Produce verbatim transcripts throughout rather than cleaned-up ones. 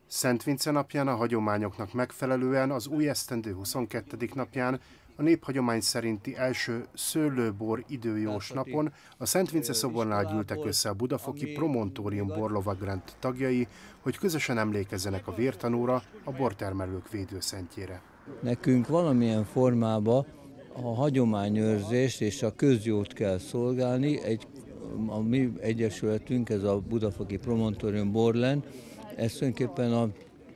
Szent Vince napján a hagyományoknak megfelelően az új esztendő huszonkettedik napján, a néphagyomány szerinti első szőlőbor időjós napon a Szent Vince szobornál gyűltek össze a budafoki Promontorium borlovagrend tagjai, hogy közösen emlékezzenek a vértanúra, a bortermelők védőszentjére. Nekünk valamilyen formában a hagyományőrzést és a közjót kell szolgálni. Egy, a mi egyesületünk, ez a budafoki Promontorium Borland, ez tulajdonképpen a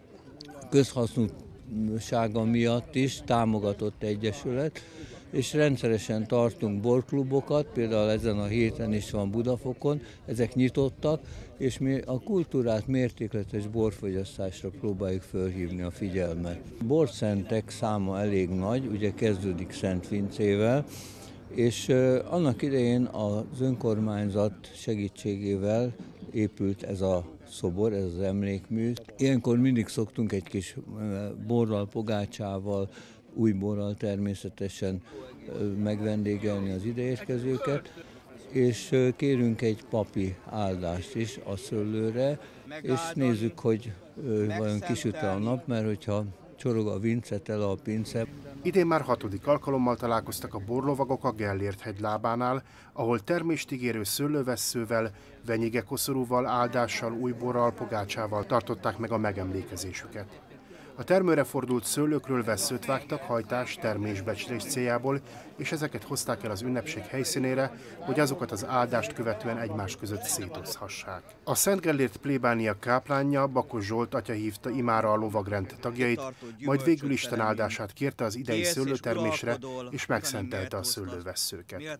közhasznúsága miatt is támogatott egyesület, és rendszeresen tartunk borklubokat, például ezen a héten is van Budafokon, ezek nyitottak, és mi a kultúrát mértékletes borfogyasztásra próbáljuk felhívni a figyelmet. Borszentek száma elég nagy, ugye kezdődik Szent Vincével, és annak idején az önkormányzat segítségével épült ez a szobor, ez az emlékmű. Ilyenkor mindig szoktunk egy kis borral, pogácsával, új borral természetesen megvendégelni az ideérkezőket, és kérünk egy papi áldást is a szőlőre, és nézzük, hogy vajon kisüt-e a nap, mert hogyha csorog a vince, tele a pince. Idén már hatodik alkalommal találkoztak a borlovagok a Gellért-hegy lábánál, ahol termést ígérő szőlővesszővel, venyigekoszorúval, áldással, új borral, pogácsával tartották meg a megemlékezésüket. A termőre fordult szőlőkről vesszőt vágtak hajtás, termésbecslés céljából, és ezeket hozták el az ünnepség helyszínére, hogy azokat az áldást követően egymás között szétoszhassák. A Szent Gellért plébánia káplánja, Bakos Zsolt atya hívta imára a lovagrend tagjait, majd végül Isten áldását kérte az idei szőlőtermésre, és megszentelte a szőlővesszőket.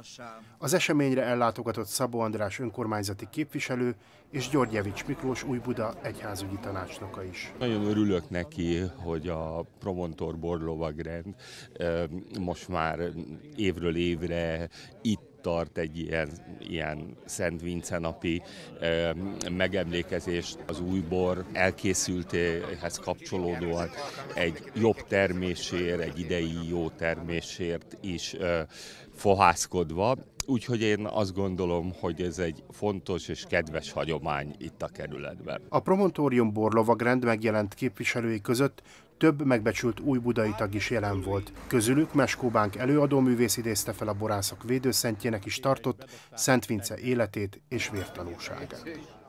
Az eseményre ellátogatott Szabó András önkormányzati képviselő és Györgyevics Miklós Újbuda egyházügyi tanácsnoka is. Nagyon örülök neki, hogy a Promontor borlovagrend most már évről évre itt tart egy ilyen, ilyen Szent Vince napi eh, megemlékezést. Az új bor elkészültéhez kapcsolódóan egy jobb termésért, egy idei jó termésért is eh, fohászkodva. Úgyhogy én azt gondolom, hogy ez egy fontos és kedves hagyomány itt a kerületben. A Promontorium borlovagrend megjelent képviselői között több megbecsült újbudai tag is jelen volt. Közülük Meskó Bánk előadóművész idézte fel a borászok védőszentjének is tartott Szent Vince életét és vértanúságát.